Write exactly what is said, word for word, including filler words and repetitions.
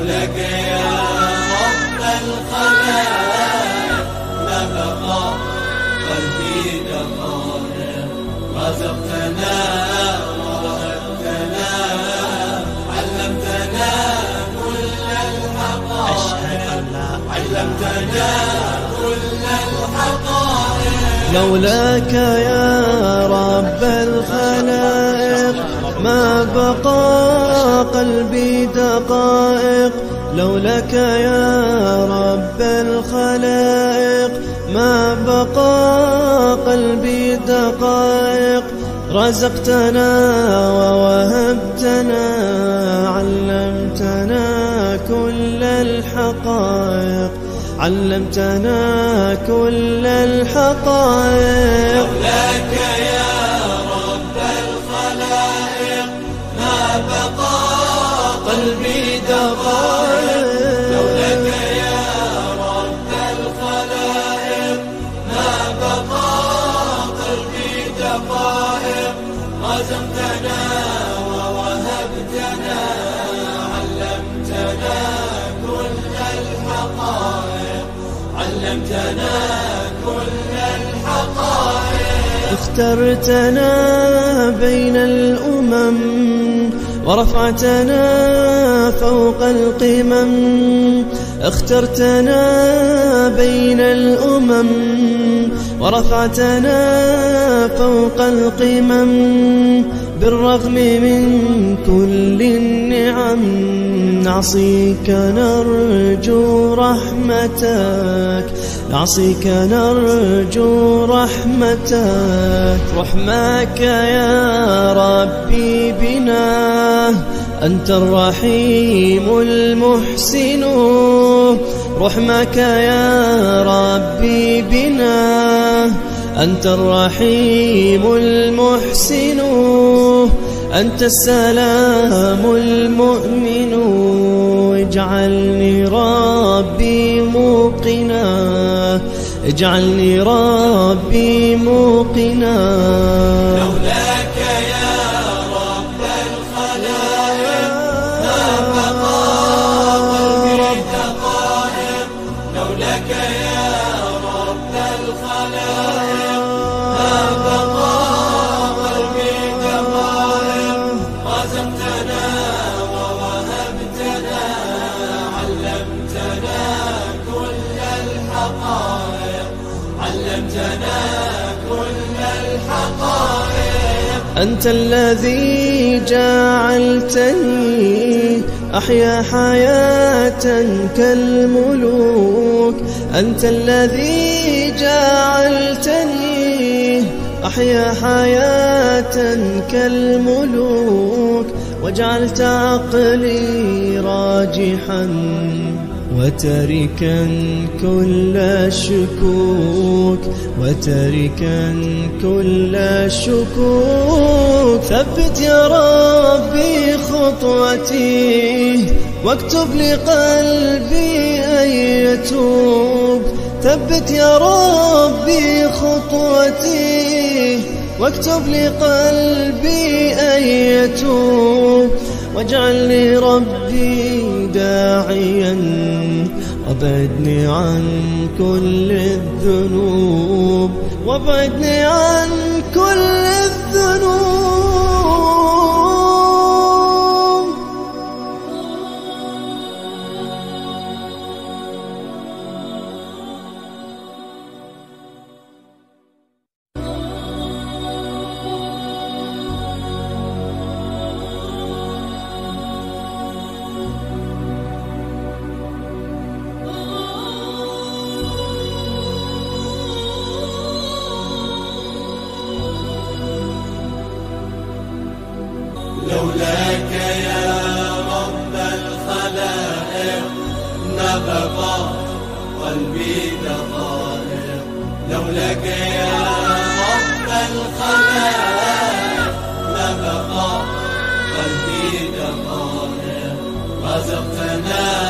لولاك يا رب الخلائق ما بقى قلبي دقائق. رزقتنا ووهبتنا علمتنا كل الحقائق. علمتنا كل الحقائق. لولاك يا رب الخلائق ما بقى قلبي دقائق. لولاك يا رب الخلائق ما بقى قلبي دقائق. رزقتنا ووهبتنا علمتنا كل الحقائق. علمتنا كل الحقائق. لولاك يا رب الخلائق ما بقى قلبي دقائق. لولاك يا رب الخلائق ما بقى قلبي دقائق. رزقتنا ووهبتنا علمتنا كل الحقائق. علمتنا كل الحقائق. اخترتنا بين الأمم ورفعتنا فوق القمم. اخترتنا بين الأمم ورفعتنا فوق القمم. بالرغم من كل النعم نعصيك نرجو رحمتك. نعصيك نرجو رحمتك. رحمك يا ربي بنا أنت الرحيم المحسن. رحمك يا ربي بنا أنت الرحيم المحسن. أنت السلام المؤمن. اجعلني ربي موقنا. اجعلني ربي موقنا. لولاك يا رب الخلائق ما بقى قلبي دقائق. لولاك يا رب الخلائق ما بقى قلبي دقائق. رزقتنا ووهبتنا علمتنا كل الحقائق. علمتنا كل الحقائق. أنت الذي جعلتني أحيا حياة كالملوك. أنت الذي جعلتني أحيا حياة كالملوك. وجعلت عقلي راجحا وتركا كل الشكوك. وتركا كل الشكوك. ثبت يا ربي خطوتي واكتب لقلبي أن يتوب. ثبت يا ربي خطوتي واكتب لقلبي أن يتوب. واجعلني ربي داعيا وابعدني عن كل الذنوب. وابعدني عن كل الذنوب. لولاك يا رب الخلائق ما بقى قلبي دقائق. لولاك يا رب الخلائق ما بقى قلبي دقائق. رزقتنا